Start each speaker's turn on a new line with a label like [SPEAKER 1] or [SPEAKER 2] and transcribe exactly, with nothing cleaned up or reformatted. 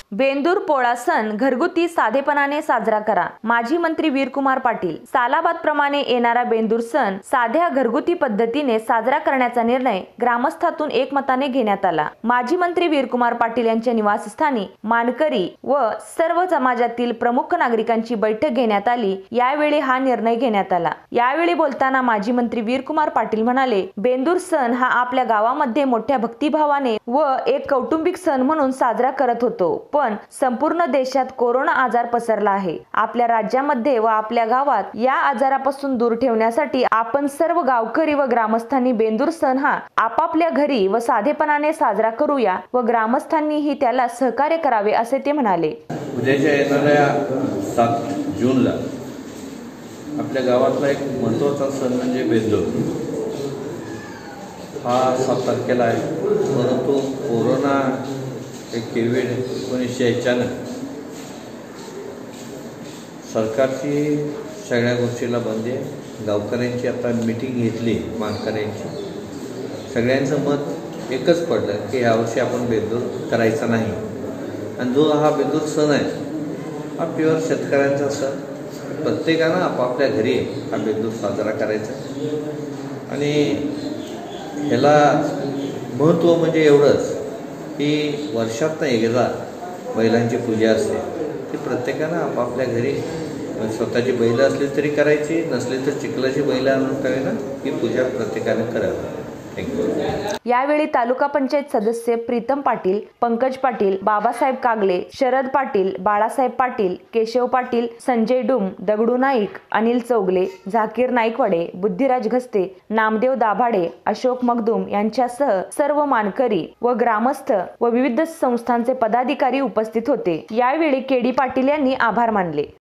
[SPEAKER 1] बेंदूर पोळा सण घरगुती साधेपणाने साजरा करा. माजी मंत्री वीरकुमार पाटील. सालाबाद प्रमाणे येणारा बेंदूर सण साध्या घरगुती पद्धतीने साजरा करण्याचा निर्णय ग्रामस्थातून एकमताने घेण्यात आला. माजी मंत्री वीरकुमार पाटील यांच्या निवासस्थानी मानकरी व सर्व समाजातील प्रमुख नागरिकांची बैठक घेण्यात आली. यावेळी हा निर्णय घेण्यात आला. यावेळी बोलताना माजी मंत्री वीरकुमार पाटील म्हणाले, बेंदूर सण हा आपल्या गावामध्ये मोठ्या भक्तिभावाने व एक कौटुंबिक सण म्हणून साजरा करत होतो. पण संपूर्ण देशात कोरोना आजार पसरला आहे. आपल्या राज्यामध्ये व आपल्या गावात या आजारापासून दूर ठेवण्यासाठी आपण सर्व गावकरी व ग्रामस्थांनी बेंदूर सण हा आपापल्या घरी व साधेपणाने साजरा करूया व ग्रामस्थांनीही त्याला सहकार्य करावे असे ते म्हणाले.
[SPEAKER 2] उद्याच्या येणाऱ्या सात जूनला आपल्या गावातला एक महत्त्वाचा सण म्हणजे बेंदूर हा सात तारखेला आहे. परंतु कोरोना एक कोविड एकोणीसशे अठ्ठ्याण्णव सरकारची सगळ्या गोष्टीला बंदी आहे. गावकऱ्यांची आता मीटिंग घेतली, मानकऱ्यांची. सगळ्यांचं मत एकच पडलं की यावर्षी आपण बेंदूर करायचा नाही. आणि जो हा बेंदूर सण आहे हा प्युअर शेतकऱ्यांचा सण. प्रत्येकानं आपापल्या घरी हा बेंदूर साजरा करायचा. आणि ह्याला महत्त्व म्हणजे एवढंच की वर्षातनं एकदा बैलांची पूजा असते. ती प्रत्येकानं आपापल्या घरी स्वतःची बैलं असली तरी करायची, नसली तर चिखलाची बैलं आणून का ना ही पूजा प्रत्येकाने करावी.
[SPEAKER 1] यावेळी तालुका पंचायत सदस्य प्रीतम पाटील, पंकज पाटील, बाबासाहेब कागले, शरद पाटील, बाळासाहेब पाटील, केशव पाटील, संजय डुम, दगडू नाईक, अनिल चौगले, झाकीर नाईकवाडे, बुद्धिराज घस्ते, नामदेव दाभाडे, अशोक मगदूम यांच्यासह सर्व मानकरी व ग्रामस्थ व विविध संस्थांचे पदाधिकारी उपस्थित होते. यावेळी केडी पाटील यांनी आभार मानले.